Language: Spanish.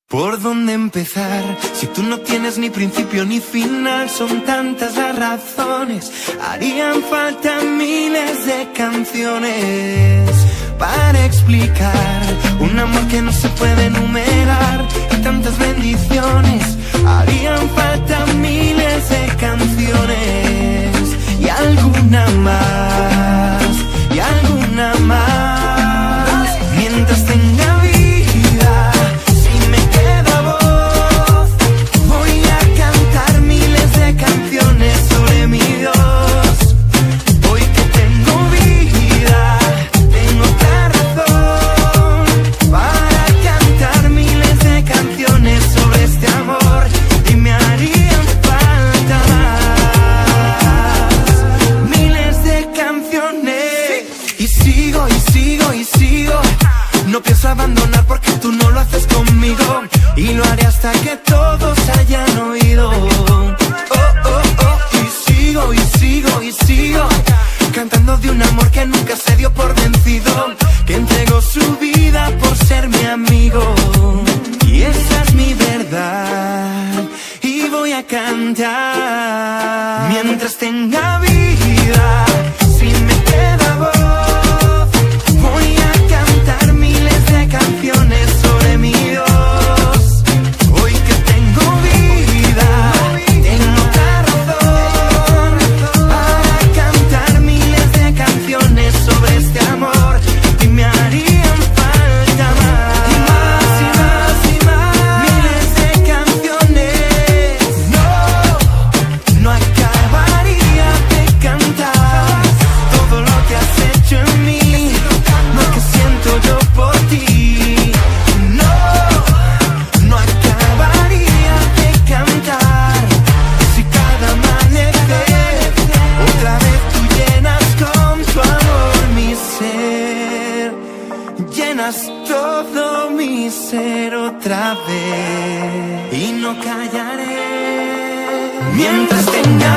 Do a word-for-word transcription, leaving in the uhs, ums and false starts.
¿Por dónde empezar? Si tú no tienes ni principio ni final, son tantas las razones. Harían falta miles de canciones para explicar un amor que no se puede enumerar y tantas bendiciones. Harían falta miles de canciones y alguna más, y alguna más. Mientras tenga vida, si me queda voz, voy a cantar miles de canciones sobre mi Dios. Hoy que tengo vida, tengo otra razón para cantar miles de canciones sobre este amor, y me harían falta más, miles de canciones. Y sigo, y sigo, y sigo. No pienso abandonar porque tú no lo haces conmigo, y lo haré hasta que todos hayan oído. Oh, oh, oh. Y sigo, y sigo, y sigo, cantando de un amor que nunca se dio por vencido, que entregó su vida por ser mi amigo. Y esa es mi verdad, y voy a cantar mientras tenga vida. Si me queda voz, voy a cantar miles de canciones sobre mi Dios. Hoy que tengo vida, tengo otra razón para cantar miles de canciones sobre este amor, y me harían falta más, y más, y más, y más, miles de canciones. No, no acabaría de cantar todo lo que has hecho en mí, lo que siento yo por ti. No, no acabaría de cantar si cada amanecer otra vez tú llenas con tu amor mi ser, llenas todo mi ser otra vez, y no callaré mientras tenga